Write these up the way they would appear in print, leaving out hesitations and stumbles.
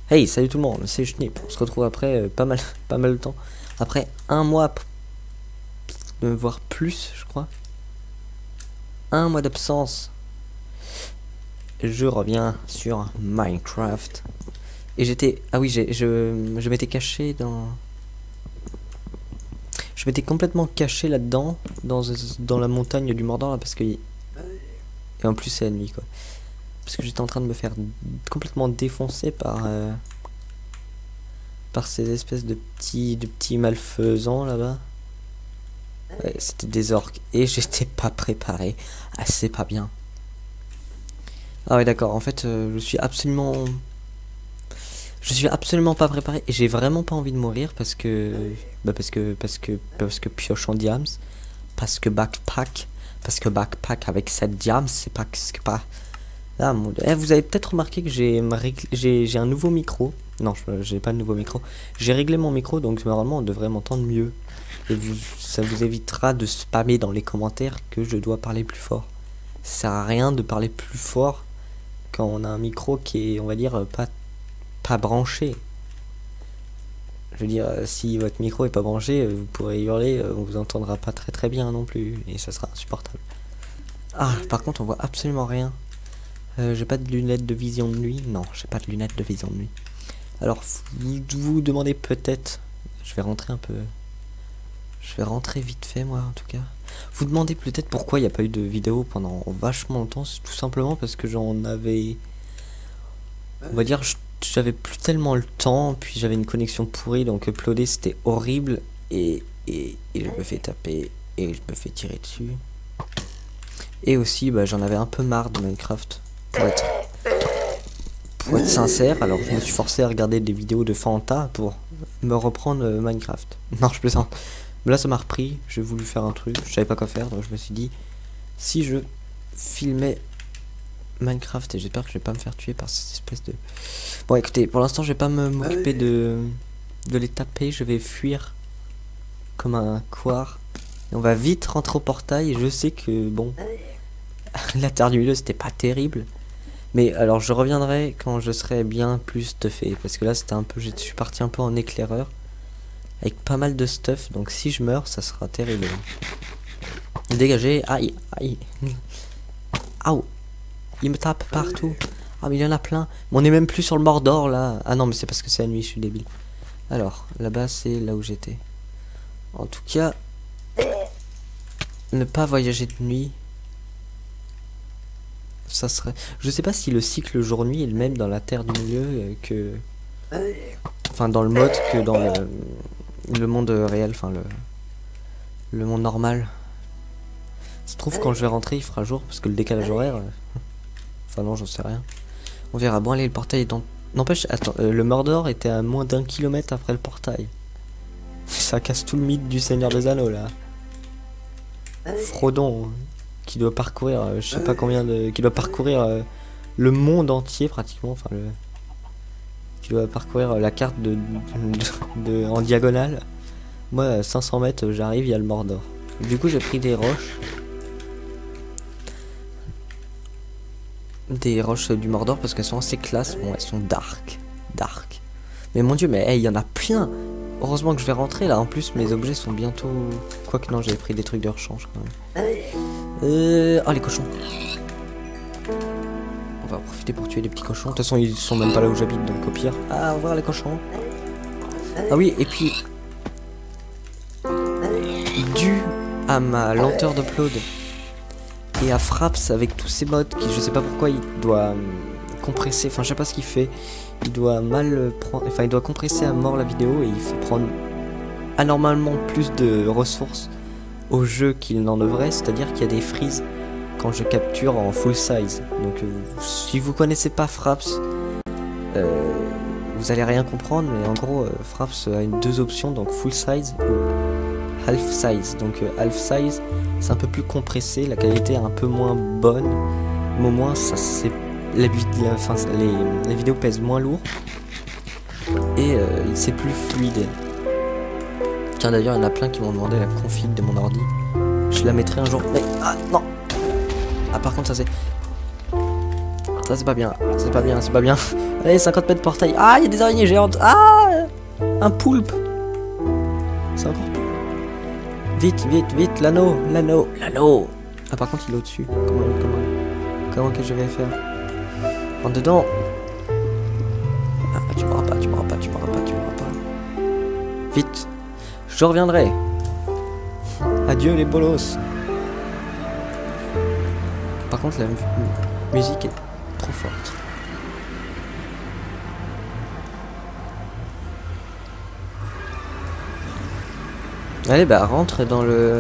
Hey, salut tout le monde, c'est Schneep. On se retrouve après pas mal de temps. Après un mois, voire plus, je crois. Un mois d'absence. Je reviens sur Minecraft. Et j'étais... Ah oui, je m'étais caché dans... Je m'étais complètement caché là-dedans, dans la montagne du Mordor, là, parce que... Et en plus, c'est la nuit, quoi. Parce que j'étais en train de me faire complètement défoncer par ces espèces de petits malfaisants là-bas. Ouais, c'était des orques et j'étais pas préparé. Ah, c'est pas bien. Ah ouais, d'accord. En fait, je suis absolument pas préparé et j'ai vraiment pas envie de mourir parce que parce que pioche en diams, parce que backpack avec 7 diams, c'est pas ah, vous avez peut-être remarqué que j'ai un nouveau micro. Non, j'ai pas de nouveau micro. J'ai réglé mon micro, donc normalement on devrait m'entendre mieux. Et ça vous évitera de spammer dans les commentaires que je dois parler plus fort. Ça sert à rien de parler plus fort quand on a un micro qui est, on va dire, pas branché. Je veux dire, si votre micro est pas branché, vous pourrez hurler, on vous entendra pas très bien non plus, et ça sera insupportable. Ah, par contre on voit absolument rien. J'ai pas de lunettes de vision de nuit. Non, j'ai pas de lunettes de vision de nuit. Alors, vous vous demandez peut-être... Je vais rentrer un peu... Je vais rentrer vite fait, moi, en tout cas. Vous demandez peut-être pourquoi il n'y a pas eu de vidéo pendant vachement longtemps. C'est tout simplement parce que j'en avais... On va dire, j'avais plus tellement le temps. Puis j'avais une connexion pourrie, donc uploader, c'était horrible. Et je me fais taper. Et je me fais tirer dessus. Et aussi, bah, j'en avais un peu marre de Minecraft. Pour être sincère, alors je me suis forcé à regarder des vidéos de Fanta pour me reprendre Minecraft. Non, je plaisante. Mais là ça m'a repris, j'ai voulu faire un truc, je savais pas quoi faire, donc je me suis dit, si je filmais Minecraft, et j'espère que je vais pas me faire tuer par cette espèce de... Bon écoutez, pour l'instant je vais pas m'occuper de les taper, je vais fuir comme un couard. Et on va vite rentrer au portail, et je sais que, bon, la terre du milieu c'était pas terrible. Mais alors je reviendrai quand je serai bien plus stuffé. Parce que là c'était un peu... Je suis parti un peu en éclaireur. Avec pas mal de stuff. Donc si je meurs ça sera terrible. Dégagez. Aïe. Aïe. Aouh. Il me tape partout. Ah mais il y en a plein. Mais on est même plus sur le Mordor là. Ah non mais c'est parce que c'est la nuit, je suis débile. Alors là-bas c'est là où j'étais. En tout cas, ne pas voyager de nuit. Ça serait... Je sais pas si le cycle jour-nuit est le même dans la Terre du Milieu que... Enfin dans le mode que dans le monde réel, enfin le monde normal. Ça se trouve quand je vais rentrer il fera jour parce que le décalage horaire... Enfin non, j'en sais rien. On verra. Bon allez, le portail est dans... N'empêche, attends, le Mordor était à moins d'1 kilomètre après le portail. Ça casse tout le mythe du Seigneur des Anneaux là. Frodon... qui doit parcourir je sais pas combien de... qui doit parcourir le monde entier pratiquement, enfin qui doit parcourir la carte en diagonale. Moi à 500 mètres j'arrive, il y a le Mordor. Du coup j'ai pris des roches du Mordor parce qu'elles sont assez classe. Bon, elles sont dark. Mais mon dieu, mais hey, il y en a plein. Heureusement que je vais rentrer là, en plus mes objets sont bientôt... Quoique non, j'avais pris des trucs de rechange quand même. Oh les cochons. On va en profiter pour tuer les petits cochons. De toute façon ils sont même pas là où j'habite, donc au pire. Ah, on va voir les cochons. Ah oui, et puis dû à ma lenteur d'upload et à Fraps avec tous ces mods qui, je sais pas pourquoi, il doit compresser, enfin je sais pas ce qu'il fait. Il doit mal prendre, enfin il doit compresser à mort la vidéo et il fait prendre anormalement plus de ressources au jeu qu'il n'en devrait, c'est-à-dire qu'il y a des freezes quand je capture en full size. Donc si vous connaissez pas Fraps, vous allez rien comprendre, mais en gros Fraps a deux options, donc full size ou half size. Donc half size c'est un peu plus compressé, la qualité est un peu moins bonne, mais au moins ça c'est... Les vidéos pèsent moins lourd et c'est plus fluide. Tiens d'ailleurs il y en a plein qui m'ont demandé la config de mon ordi. Je la mettrai un jour. Mais ah non. Ah par contre ça c'est pas bien. C'est pas bien. Allez, 50 mètres portail. Ah, il y a des araignées géantes. Ah, un poulpe. C'est encore plus. Vite, vite, vite, l'anneau, l'anneau, l'anneau. Ah, par contre, il est au-dessus. Comment que je vais faire? En dedans. Ah, tu m'auras pas. Vite. Je reviendrai. Adieu les bolos. Par contre, la musique est trop forte. Allez, bah rentre dans le...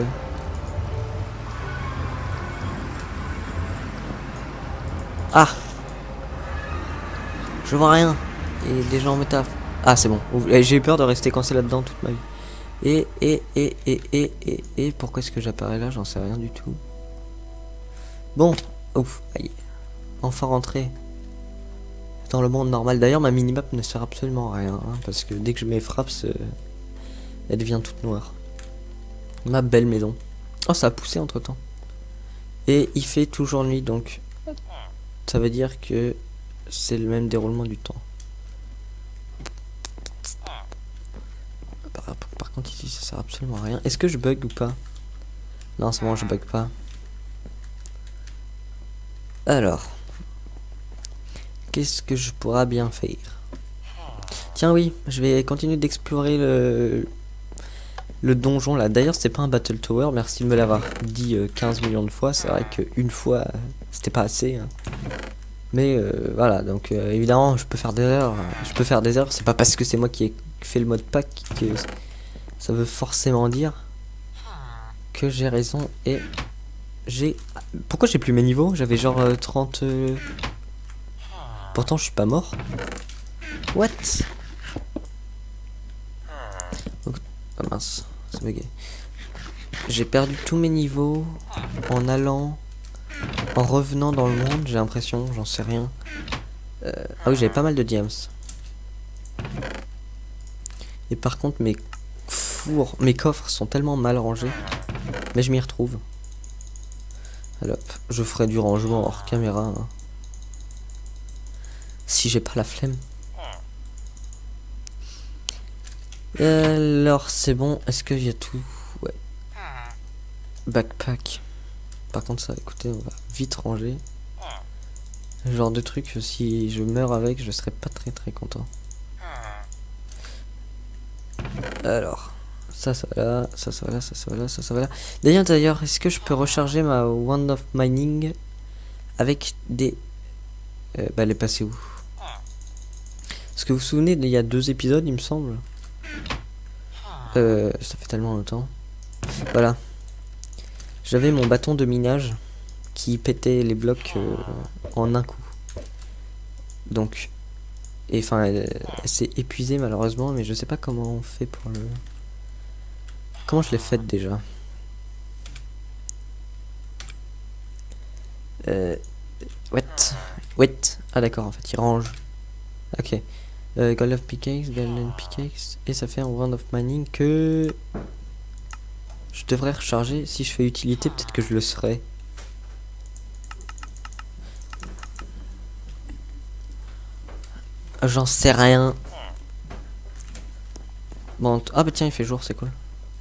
Ah! Je vois rien. Et les gens me tapent. Ah, c'est bon. J'ai eu peur de rester coincé là-dedans toute ma vie. Et pourquoi est-ce que j'apparais là? J'en sais rien du tout. Bon. Ouf. Aïe. Enfin rentré dans le monde normal. D'ailleurs, ma minimap ne sert absolument à rien. Hein, parce que dès que je mets fraps, elle devient toute noire. Ma belle maison. Oh, ça a poussé entre temps. Et il fait toujours nuit, donc ça veut dire que c'est le même déroulement du temps. Par contre, ici, ça sert absolument à rien. Est-ce que je bug ou pas? Non, c'est bon, je bug pas. Alors, qu'est-ce que je pourrais bien faire? Tiens, oui, je vais continuer d'explorer le donjon là. D'ailleurs, c'est pas un battle tower, merci de me l'avoir dit 15 millions de fois. C'est vrai qu'une fois, c'était pas assez. Hein. Mais voilà, donc évidemment, je peux faire des erreurs. C'est pas parce que c'est moi qui ai fait le mode pack que ça veut forcément dire que j'ai raison. Et j'ai... Pourquoi j'ai plus mes niveaux? J'avais genre 30... Pourtant, je suis pas mort. What? Oh mince, c'est bugué. J'ai perdu tous mes niveaux en allant, en revenant dans le monde, j'ai l'impression, j'en sais rien. Ah oui, j'avais pas mal de diams. Et par contre, mes coffres sont tellement mal rangés. Mais je m'y retrouve. Alors, je ferai du rangement hors caméra. Hein. Si j'ai pas la flemme. Alors c'est bon, est-ce qu'il y a tout? Ouais. Backpack. Par contre ça, écoutez, on va vite ranger. Ce genre de truc, si je meurs avec, je serais pas très content. Alors, ça va là, ça va là, ça va là, ça va là. D'ailleurs, est-ce que je peux recharger ma Wand of Mining avec des... bah elle est passée où? Est-ce que vous vous souvenez, il y a 2 épisodes, il me semble. Ça fait tellement longtemps. Voilà. J'avais mon bâton de minage qui pétait les blocs en un coup. Donc, et enfin, elle s'est épuisée malheureusement, mais je sais pas comment on fait pour le... Comment je l'ai faite déjà? Wet. Ah d'accord, en fait, il range. Ok. Gold of Pickaxe, Golden Pickaxe, et ça fait un Wand of Mining que je devrais recharger. Si je fais utilité, peut-être que je le serai. J'en sais rien. Bon, ah bah tiens, il fait jour, c'est cool.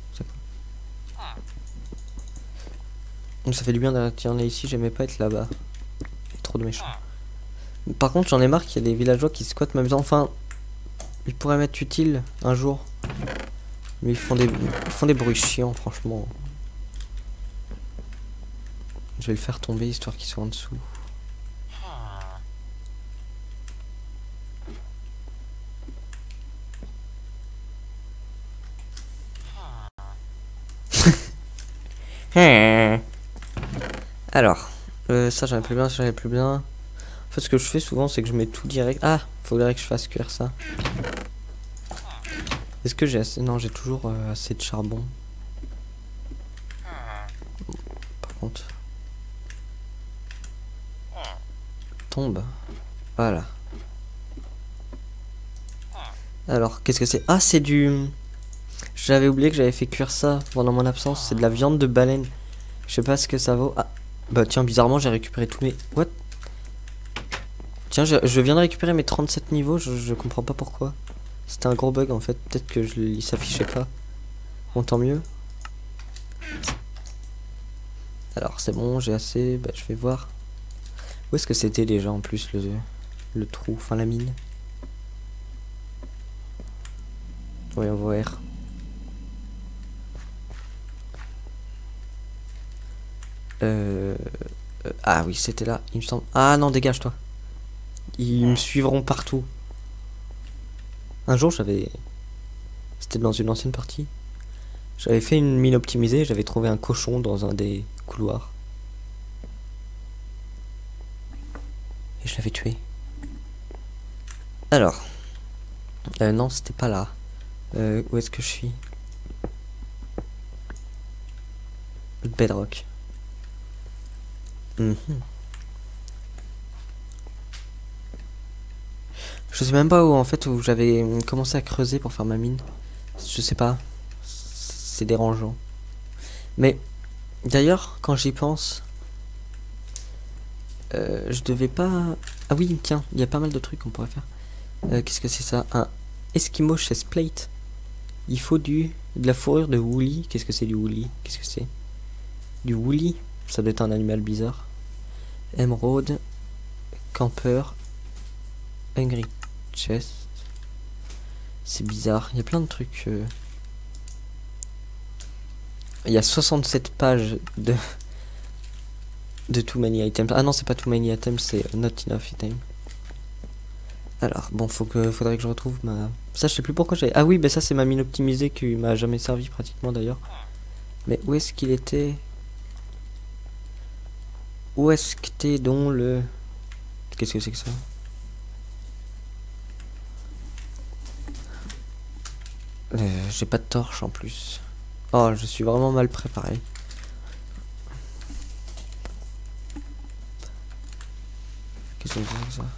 Donc ça fait du bien d'atterrir ici, j'aimais pas être là-bas. Trop de méchants. Par contre, j'en ai marre qu'il y a des villageois qui squattent ma maison. Enfin, ils pourraient m'être utiles un jour. Mais ils font des bruits chiants, franchement. Je vais le faire tomber histoire qu'ils soient en dessous. Alors, ça j'en ai plus bien, ça j'en ai plus bien. En fait, ce que je fais souvent, c'est que je mets tout direct. Ah, faudrait que je fasse cuire ça. Est-ce que j'ai assez? Non, j'ai toujours assez de charbon. Bon, par contre, tombe. Voilà. Alors, qu'est-ce que c'est? Ah, c'est du... J'avais oublié que j'avais fait cuire ça pendant mon absence. C'est de la viande de baleine. Je sais pas ce que ça vaut. Ah, bah tiens, bizarrement, j'ai récupéré tous mes... What? Tiens, je viens de récupérer mes 37 niveaux, je comprends pas pourquoi. C'était un gros bug en fait, peut-être que il s'affichait pas. Bon, tant mieux. Alors c'est bon, j'ai assez, bah, je vais voir. Où est-ce que c'était déjà en plus le trou, enfin la mine. Voyons voir. Ah oui, c'était là, il me semble. Ah non, dégage-toi. Ils me suivront partout. Un jour, j'avais... C'était dans une ancienne partie. J'avais fait une mine optimisée, j'avais trouvé un cochon dans un des couloirs. Et je l'avais tué. Alors. Non, c'était pas là. Où est-ce que je suis? Bedrock. Je sais même pas où en fait où j'avais commencé à creuser pour faire ma mine. Je sais pas. C'est dérangeant. Mais d'ailleurs, quand j'y pense, je devais pas. Ah oui, tiens, il y a pas mal de trucs qu'on pourrait faire. Qu'est-ce que c'est ça? Un Eskimo chest plate. Il faut de la fourrure de woolly. Qu'est-ce que c'est du woolly? Qu'est-ce que c'est? Du woolly? Ça doit être un animal bizarre. Emerald, camper, hungry chest. C'est bizarre. Il y a plein de trucs. Il y a 67 pages de Too Many Items. Ah non, c'est pas Too Many Items, c'est Not Enough Items. Alors, bon, faudrait que je retrouve ma... Ça, je sais plus pourquoi j'ai... Ah oui, bah ça, c'est ma mine optimisée qui m'a jamais servi pratiquement d'ailleurs. Mais où est-ce qu'il était? Où est-ce que t'es donc le... Qu'est-ce que c'est que ça? J'ai pas de torche en plus. Oh, je suis vraiment mal préparé. Qu'est-ce que c'est que ça?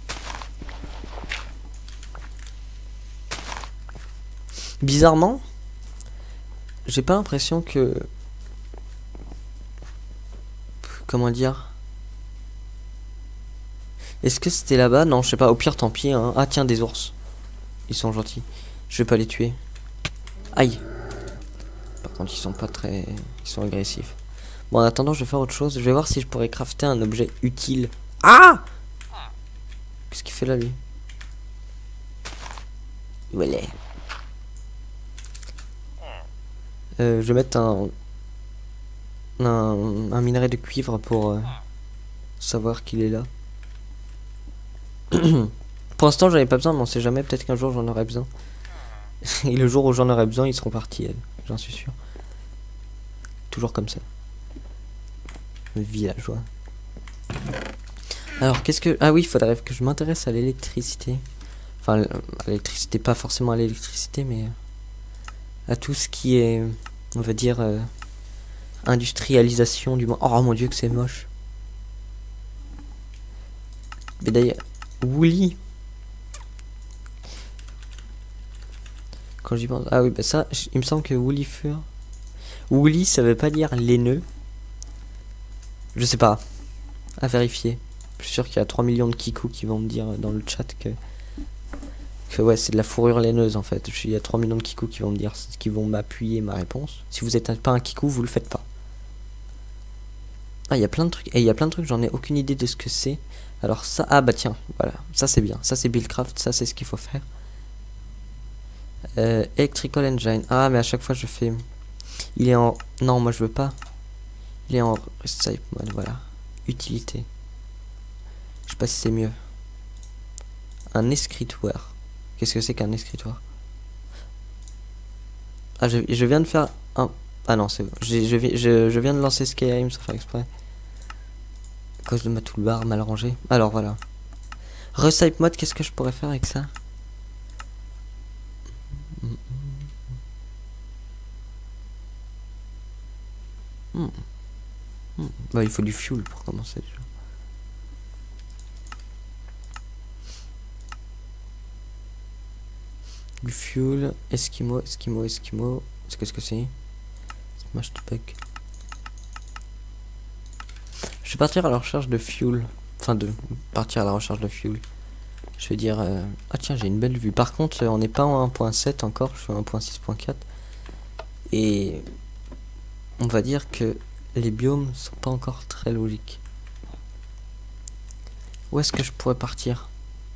Bizarrement, j'ai pas l'impression que... Comment dire? Est-ce que c'était là-bas? Non, je sais pas. Au pire, tant pis. Hein. Ah tiens, des ours. Ils sont gentils. Je vais pas les tuer. Aïe. Par contre, ils sont pas très... Ils sont agressifs. Bon, en attendant, je vais faire autre chose. Je vais voir si je pourrais crafter un objet utile. Ah! Qu'est-ce qu'il fait là, lui? Voilà. Je vais mettre un minerai de cuivre pour savoir qu'il est là. Pour l'instant, j'en ai pas besoin, mais on sait jamais. Peut-être qu'un jour, j'en aurai besoin. Et le jour où j'en aurai besoin, ils seront partis, j'en suis sûr. Toujours comme ça. Villageois. Alors, qu'est-ce que... Ah oui, il faudrait que je m'intéresse à l'électricité. Enfin, à l'électricité, pas forcément à l'électricité, mais... à tout ce qui est... On va dire... industrialisation du monde. Oh mon dieu, que c'est moche. Mais d'ailleurs... Woolly. Quand j'y pense... Ah oui, bah ça, il me semble que Woolly fur... Woolly, ça veut pas dire laineux. Je sais pas. À vérifier. Je suis sûr qu'il y a 3 millions de kikous qui vont me dire dans le chat que ouais, c'est de la fourrure laineuse en fait. Il y a 3 millions de kikous qui vont me dire, qui vont m'appuyer ma réponse. Si vous êtes pas un kikou, vous le faites pas. Ah, il y a plein de trucs. Et il y a plein de trucs, j'en ai aucune idée de ce que c'est. Alors ça, ah bah tiens, voilà. Ça c'est bien. Ça c'est Buildcraft, ça c'est ce qu'il faut faire. Electrical Engine. Ah, mais à chaque fois je fais... Il est en... Non, moi je veux pas. Il est en Recipe Mode, voilà. Utilité. Je sais pas si c'est mieux. Un escritoire. Qu'est-ce que c'est qu'un escritoire? Ah, je viens de faire un... Ah non, c'est bon. Je viens de lancer Skyrim sans faire exprès. À cause de ma toolbar mal rangée. Alors voilà. Recipe Mode, qu'est-ce que je pourrais faire avec ça? Bah, il faut du fuel pour commencer déjà. Du fuel, Eskimo. Qu'est-ce que c'est? Smash the bug. Je vais partir à la recherche de fuel. Enfin, enfin de partir à la recherche de fuel. Je vais dire, ah tiens, j'ai une belle vue. Par contre, on n'est pas en 1.7 encore, je suis en 1.6.4. Et on va dire que les biomes sont pas encore très logiques. Où est-ce que je pourrais partir?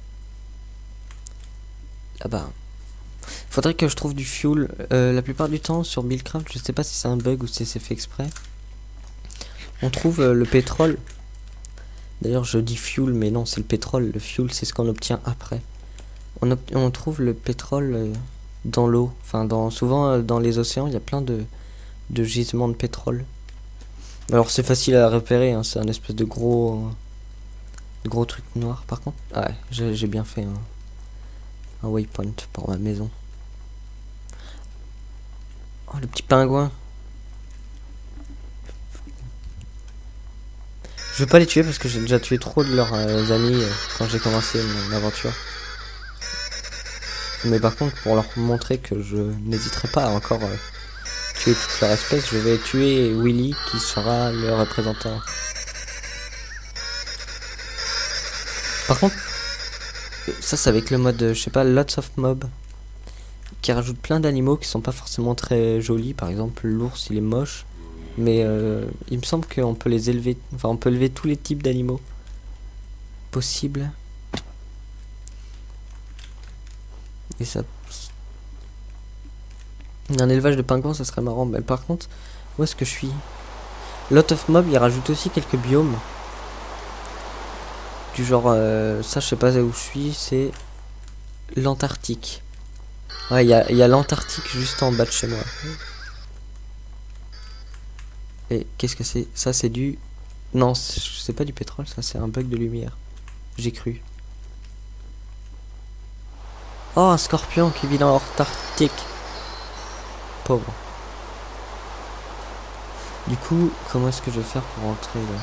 Là-bas. Faudrait que je trouve du fuel. La plupart du temps sur Buildcraft, je sais pas si c'est un bug ou si c'est fait exprès. On trouve le pétrole. D'ailleurs je dis fuel mais non c'est le pétrole. Le fuel c'est ce qu'on obtient après. On trouve le pétrole dans l'eau. Enfin souvent dans les océans il y a plein de gisements de pétrole. Alors c'est facile à repérer, hein, c'est un espèce de gros truc noir. Par contre, ouais, j'ai bien fait un waypoint pour ma maison. Oh le petit pingouin. Je vais pas les tuer parce que j'ai déjà tué trop de leurs amis quand j'ai commencé mon aventure. Mais par contre, pour leur montrer que je n'hésiterai pas à encore tuer toute leur espèce, je vais tuer Willy qui sera le représentant. Par contre, ça c'est avec le mode, je sais pas, Lots of Mob, qui rajoute plein d'animaux qui sont pas forcément très jolis. Par exemple, l'ours il est moche. Mais il me semble qu'on peut les élever, enfin on peut élever tous les types d'animaux possibles. Et ça... Un élevage de pingouins ça serait marrant. Mais par contre, où est-ce que je suis? Lot of Mob il rajoute aussi quelques biomes. Du genre, ça je sais pas où je suis, c'est l'Antarctique. Ouais, il y a l'Antarctique juste en bas de chez moi. Et qu'est-ce que c'est? Ça c'est du... Non, c'est pas du pétrole, ça c'est un bug de lumière. J'ai cru. Oh, un scorpion qui vit dans l'Antarctique. Pauvre. Du coup, comment est-ce que je vais faire pour rentrer là?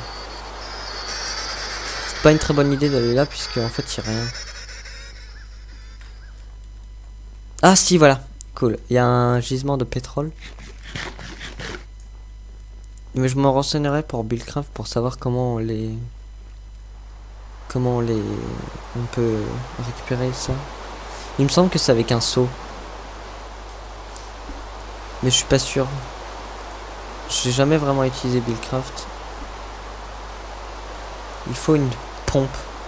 C'est pas une très bonne idée d'aller là puisque en fait il n'y a rien. Ah si, voilà. Cool. Il y a un gisement de pétrole. Mais je me renseignerai pour Buildcraft pour savoir comment on peut récupérer ça. Il me semble que c'est avec un seau. Mais je suis pas sûr. J'ai jamais vraiment utilisé Buildcraft. Il faut une pompe.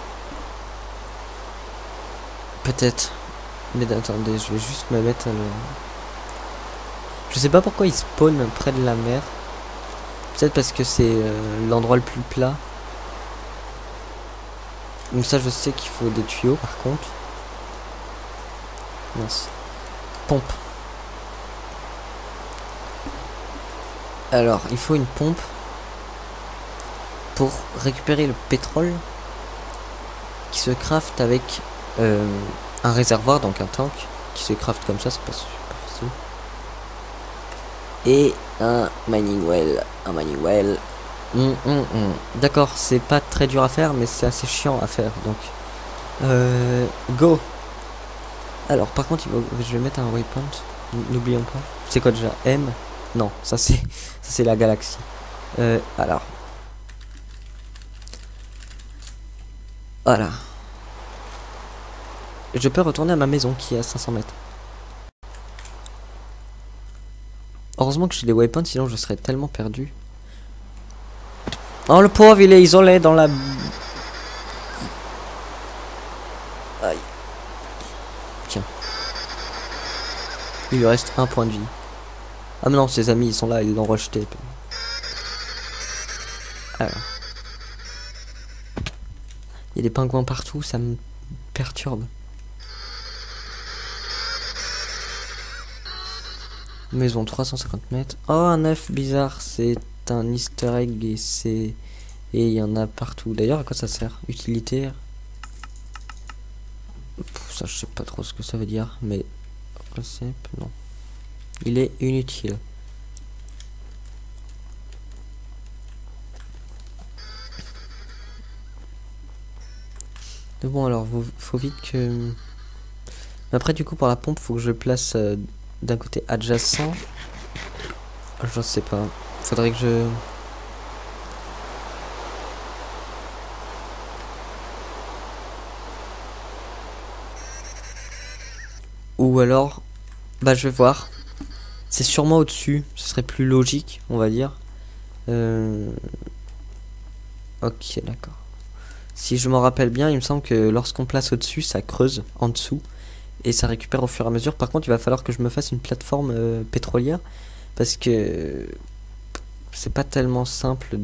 Peut-être. Mais attendez, je vais juste me mettre le... Je sais pas pourquoi il spawn près de la mer. Peut-être parce que c'est l'endroit le plus plat. Donc ça je sais qu'il faut des tuyaux par contre. Mince. Pompe. Alors il faut une pompe pour récupérer le pétrole qui se craft avec un réservoir, donc un tank qui se craft comme ça, c'est pas super facile. Et un mining well. D'accord, c'est pas très dur à faire, mais c'est assez chiant à faire, donc go. Alors par contre, je vais mettre un waypoint. N'oublions pas. C'est quoi déjà? M? Non, ça c'est la galaxie. Alors. Voilà. Je peux retourner à ma maison qui est à 500 mètres. Heureusement que j'ai des waypoints, sinon je serais tellement perdu. Oh le pauvre, il est isolé dans la... Aïe. Tiens. Il lui reste un point de vie. Ah mais non, ses amis ils sont là, ils l'ont rejeté. Alors. Il y a des pingouins partout, ça me perturbe. Maison 350 mètres. Oh un œuf bizarre, c'est un easter egg et c'est... Et il y en a partout. D'ailleurs à quoi ça sert? Utilitaire. Ça je sais pas trop ce que ça veut dire, mais... Recep, non. Il est inutile. Mais bon alors, faut vite que... Mais après du coup pour la pompe, faut que je le place d'un côté adjacent. Je sais pas. Faudrait que je... Ou alors, bah je vais voir. C'est sûrement au-dessus, ce serait plus logique, on va dire. Ok, d'accord. Si je m'en rappelle bien, il me semble que lorsqu'on place au-dessus, ça creuse en dessous. Et ça récupère au fur et à mesure. Par contre, il va falloir que je me fasse une plateforme pétrolière. Parce que c'est pas tellement simple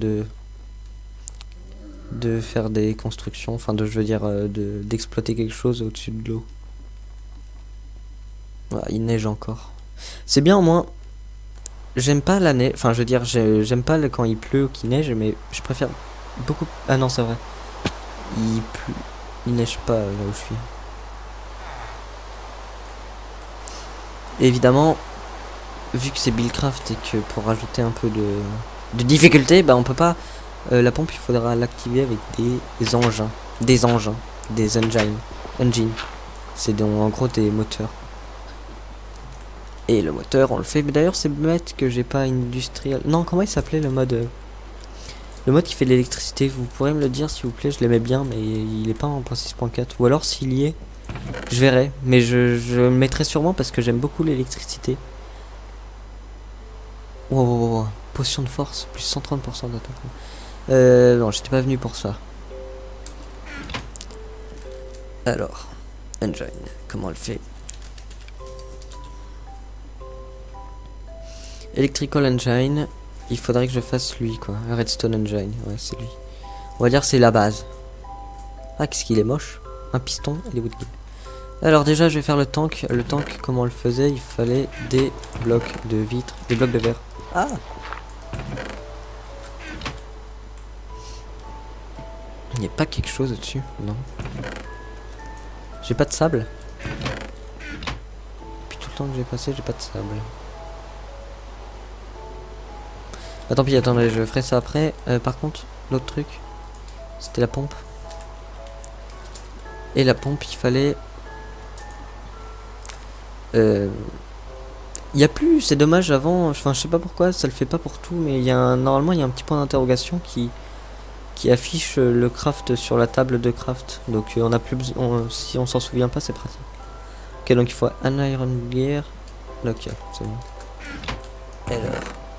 de faire des constructions. Enfin, je veux dire, d'exploiter quelque chose au-dessus de l'eau. Voilà, il neige encore. C'est bien au moins. J'aime pas la neige. Enfin, je veux dire, j'aime pas quand il pleut ou qu'il neige. Mais je préfère beaucoup. Ah non, c'est vrai. Il pleut. Il neige pas là où je suis. Et évidemment, vu que c'est Buildcraft et que pour rajouter un peu de difficulté, bah on peut pas. La pompe, il faudra l'activer avec des engins. Des engins. Des engines. C'est donc en gros des moteurs. Et le moteur, on le fait. Mais d'ailleurs, c'est bête que j'ai pas industriel. Non, comment il s'appelait le mode le mode qui fait de l'électricité, vous pourrez me le dire s'il vous plaît, je l'aimais bien, mais il est pas en 6.4. Ou alors s'il y est, je verrai. Mais je le mettrai sûrement parce que j'aime beaucoup l'électricité. Wow. Potion de force, plus 130% d'attaque. Non, j'étais pas venu pour ça. Alors, engine, comment on le fait? Electrical engine, il faudrait que je fasse lui quoi. Redstone engine, ouais c'est lui. On va dire c'est la base. Ah qu'est-ce qu'il est moche. Un piston et des woodgill. Alors déjà je vais faire le tank. Le tank comment on le faisait? Il fallait des blocs de vitre, des blocs de verre. Ah. Il n'y a pas quelque chose au-dessus? Non. J'ai pas de sable. Depuis tout le temps que j'ai passé j'ai pas de sable. Ah, tant pis, attendez, je ferai ça après. Par contre, l'autre truc, c'était la pompe. Et la pompe, il fallait... Il y a plus, c'est dommage avant, enfin je sais pas pourquoi, ça le fait pas pour tout, mais il y a normalement il y a un petit point d'interrogation qui affiche le craft sur la table de craft. Donc on a plus besoin, si on s'en souvient pas, c'est pratique. Ok, donc il faut un iron gear. Ok, c'est bon. Alors...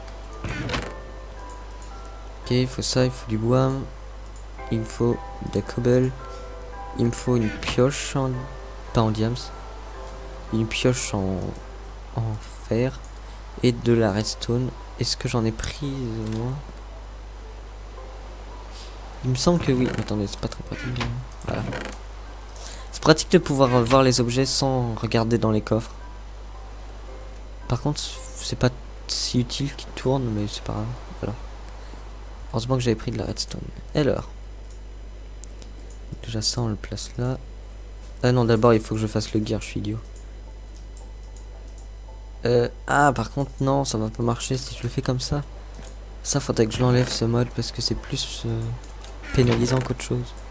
Ok, il faut ça, il faut du bois, il me faut des cobbles, il me faut une pioche en... pas en diams, une pioche en fer et de la redstone. Est-ce que j'en ai pris moi? Il me semble que oui. Attendez, c'est pas très pratique. Voilà. C'est pratique de pouvoir voir les objets sans regarder dans les coffres. Par contre, c'est pas si utile qu'ils tournent, mais c'est pas grave. Voilà. Heureusement que j'avais pris de la redstone. Alors. Déjà ça on le place là. Ah non d'abord il faut que je fasse le gear, je suis idiot. Ah par contre non ça va pas marcher si je le fais comme ça. Ça faudrait que je l'enlève ce mode parce que c'est plus pénalisant qu'autre chose.